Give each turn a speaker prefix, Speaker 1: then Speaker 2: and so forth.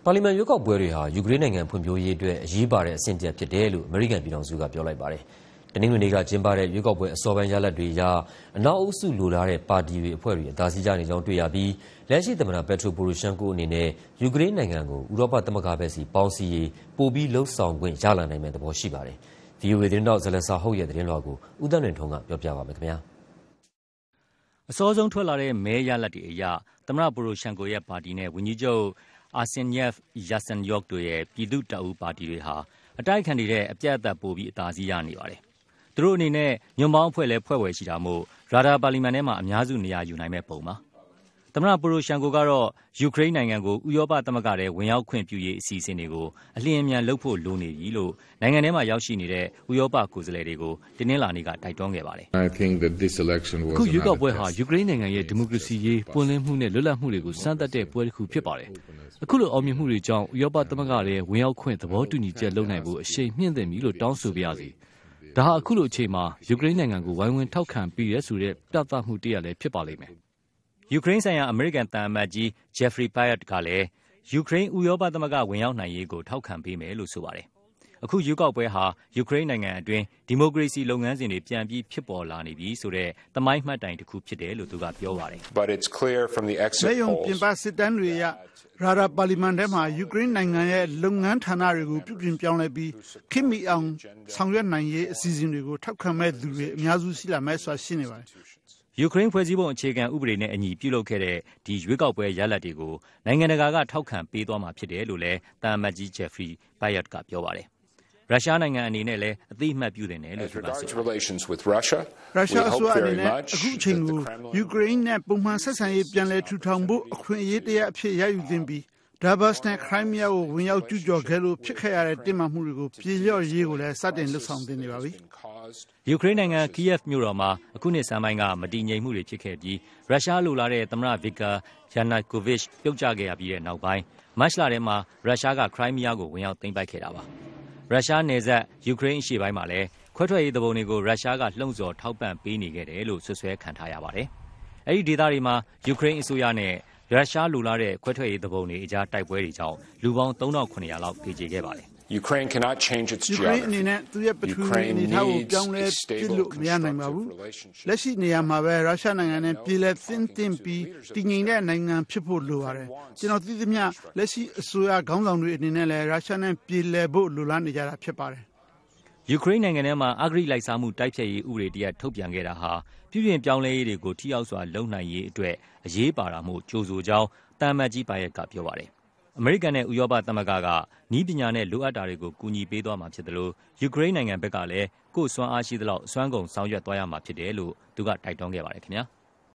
Speaker 1: ပါလီမန်ရွေးကောက်ပွဲတွေဟာယူကရိန်းနိုင်ငံဖွံ့ဖြိုးရေးအတွက်အရေးပါတဲ့အဆင့်တစ်ဖြစ်တယ်လို့အမေရိကန်ပြည်ထောင်စုကပြောလိုက်ပါတယ်။တနင်္ဂနွေနေ့ကကျင်းပတဲ့ရွေးကောက်ပွဲအစောပိုင်းရလဒ်တွေအရအနောက်အုပ်စုလိုလားတဲ့ပါတီတွေအဖွဲ့တွေအသာစီးကျနေကြောင်းတွေ့ရပြီးလက်ရှိသမ္မတပက်ထရိုပိုရိုရှန်ကိုအနေနဲ့ယူကရိန်းနိုင်ငံကိုဥရောပသမဂ္ဂဘက်စီပေါင်းစည်းရေးပိုပြီးလှုံ့ဆော်ခွင့်ရလာနိုင်မယ့်သဘောရှိပါတယ်။ VOA သတင်းတောက်ဇလန်ဆာဟုတ်ရဲ့သတင်းလွှာကိုဦးသန်းလွင်ထုံးကပြောပြပါမယ်ခင်ဗျာ
Speaker 2: ။အစောဆုံးထွက်လာတဲ့မဲရလဒ်တွေအရသမ္မတပိုရိုရှန်ကိုရဲ့ပါတီနဲ့ဝန်ကြီးချုပ်အာဆင်ညက်ယာဆန်ယော့တို့ရဲ့ပြည်သူ့တပ်ဦးပါတီတွေဟာအတိုက်ခံတွေတဲ့အပြတ်အသတ်ပိုပြီးအသာစီးရနေပါတယ်။သူတို့အနေနဲ့ညွန့်ပေါင်းအဖွဲ့လဲဖွဲ့ဝယ်ရှိတာမို့ရာဒါပါလီမန်ထဲမှာအများစုနေရာယူနိုင်မဲ့ပုံပါ။သမ္မတပိုရိုရှန်ကိုကတော့ယူကရိန်းနိုင်ငံကိုဥရောပသမဂ္ဂထဲဝင်ရောက်ခွင့်ပြုရေးအစီအစဉ်တွေကိုအလျင်အမြန်လုပ်ဖို့လိုနေပြီလို့နိုင်ငံထဲမှာရောက်ရှိနေတဲ့ဥရောပကိုယ်စားလှယ်တွေကိုတင်းနှင်းလာနေကတိုက်တွန်းခဲ့ပါတယ်
Speaker 3: ။အခုရွေးကောက်ပွဲဟာယူကရိန်းနိုင်ငံရဲ့ဒီမိုကရေစီရေးပွင့်လင်းမှုနဲ့လွတ်လပ်မှုတွေကိုစမ်းသပ်တဲ့ပွဲတစ်ခုဖြစ်ပါတယ်။အခုလိုအောင်မြင်မှုတွေကြောင့်ဥရောပသမဂ္ဂထဲဝင်ရောက်ခွင့်သဘောတူညီချက်လုပ်နိုင်ဖို့အရှိန်မြင့်သင့်ပြီလို့တောင်းဆိုပါရစေ။ဒါဟာအခုလိုအချိန်မှာယူကရိန်းနိုင်ငံကိုဝိုင်းဝန်းထောက်ခံပေးရဲဆိုတဲ့ပြသမှုတစ်ရပ်လည်းဖြစ်ပါလိမ့်မယ်။
Speaker 2: ယူကရိန်းဆိုင်ရာအမေရိကန်သံအမတ်ကြီးဂျက်ဖရီပိုင်ယတ်ကလည်းယူကရိန်းဥရောပသမဂ္ဂဝင်ရောက်နိုင်ရေးကိုထောက်ခံပေးမယ်လို့ဆိုပါတယ်။အခုရွေးကောက်ပွဲဟာယူကရိန်းနိုင်ငံအတွင်းဒီမိုကရေစီလုပ်ငန်းစဉ်တွေပြန်ပြီးဖြစ်ပေါ်လာနေပြီဆိုတဲ့သမိုင်းမှတ်တိုင်တစ်ခုဖြစ်တယ်လို့သူကပြောပါတယ်။
Speaker 4: ။လက်ယုံပြင်ပစစ်တမ်းတွေအရရာဒါပါလီမန်ထဲမှာယူကရိန်းနိုင်ငံရဲ့လုပ်ငန်းဌာနတွေကိုပြုပြင်ပြောင်းလဲပြီးခေတ်မီအောင်ဆောင်ရွက်နိုင်ရေးအစီအစဉ်တွေကိုထောက်ခံမဲ့သူတွေအများစုရှိလာမဲ့ဆိုတာရှိနေပါတယ်
Speaker 2: ။ယူကရိန်းဖွဲ့စည်းပုံအခြေခံဥပဒေနဲ့အညီပြုလုပ်ခဲ့တဲ့ဒီရွေးကောက်ပွဲရလဒ်တွေကိုနိုင်ငံတကာကထောက်ခံပေးသွားမှာဖြစ်တယ်လို့လည်းသံအမတ်ကြီးဂျက်ဖရီပိုင်ယတ်ကပြောပါတယ်။ရုရှားနိုင်ငံအနေနဲ့လည်းအသိအမှတ်ပြုတယ်လို့သူကဆိုပါတယ်
Speaker 4: ။ရုရှားအစိုးရအနေနဲ့အခုအချိန်ကိုယူကရိန်းနဲ့ပုံမှန်ဆက်ဆံရေးပြန်လည်ထူထောင်ဖို့အခွင့်အရေးတစ်ရပ်အဖြစ်ရယူသင့်ပြီးဒါဘတ်စ်နဲ့ခရိုင်းမီးယားကိုဝင်ရောက်ကျူးကျော်ခဲ့လို့ဖြစ်ခဲ့ရတဲ့တင်းမာမှုတွေကိုပြေလျော့ရေးကိုလည်းစတင်လှုပ်ဆောင်သင့်နေပါပြီ
Speaker 2: ။ယူကရိန်းနိုင်ငံကီယက်မြို့တော်မှာအခုနှစ်ဆန်းပိုင်းကမတည်ငြိမ်မှုတွေဖြစ်ခဲ့ပြီးရုရှားလိုလားတဲ့သမ္မတဗစ်ကာယာနာကိုဗစ်ပြုတ်ကျခဲ့ရပြီးတဲ့နောက်ပိုင်းမတ်လထဲမှာရုရှားကခရိုင်းမီးယားကိုဝင်ရောက်သိမ်းပိုက်ခဲ့တာပါ။ရုရှားနယ်စပ်ယူကရိန်းအရှေ့ပိုင်းမှာလည်းခွဲထွက်ရေးသူပုန်တွေကိုရုရှားကလှုံ့ဆော်ထောက်ပံ့ပေးနေခဲ့တယ်လို့ဆွဆွဲခံထားရပါတယ်။အဲဒီဒေသတွေမှာယူကရိန်းအစိုးရနဲ့ရုရှားလိုလားတဲ့ခွဲထွက်ရေးသူပုန်တွေအကြားတိုက်ပွဲတွေကြောင့်လူပေါင်း3900လောက်သေကျေခဲ့ပါတယ်
Speaker 4: ။ယူကရိန်းအနေနဲ့သူ့ရဲ့ပထဝီအနေအထားကိုပြောင်းလဲပြစ်လို့မရနိုင်ပါဘူး။လက်ရှိနေရာမှာပဲရုရှားနိုင်ငံနဲ့ပြည်လဲသင့်ပြီးတည်ငြိမ်တဲ့နိုင်ငံဖြစ်ဖို့လိုပါတယ်။ကျွန်တော်သိသမျှလက်ရှိအစိုးရခေါင်းဆောင်တွေအနေနဲ့လည်းရုရှားနဲ့ပြည်လဲဖို့လိုလားနေကြတာဖြစ်ပါတယ်
Speaker 2: ။ယူကရိန်းနိုင်ငံထဲမှာအဂရိလိုက်စားမှုတိုက်ဖျက်ရေးဥပဒေတရပ်ထုတ်ပြန်ခဲ့တာဟာပြုပြင်ပြောင်းလဲရေးတွေကိုထိရောက်စွာလုပ်နိုင်ရေးအတွက်အရေးပါတာမို့ကြိုဆိုကြောင်းတမ်မတ်ကြီးပါယက်ကပြောပါတယ်။အမေရိကန်နဲ့ဥရောပသမဂ္ဂကနည်းပညာနဲ့လိုအပ်တာတွေကိုကူညီပေးသွားမှာဖြစ်တယ်လို့ယူကရိန်းနိုင်ငံဘက်ကလည်းကိုယ့်စွမ်းအားရှိသလောက်စွမ်းကုန်ဆောင်ရွက်သွားရမှာဖြစ်တယ်လို့သူကတိုက်တွန်းခဲ့ပါတယ်ခင်ဗျာ။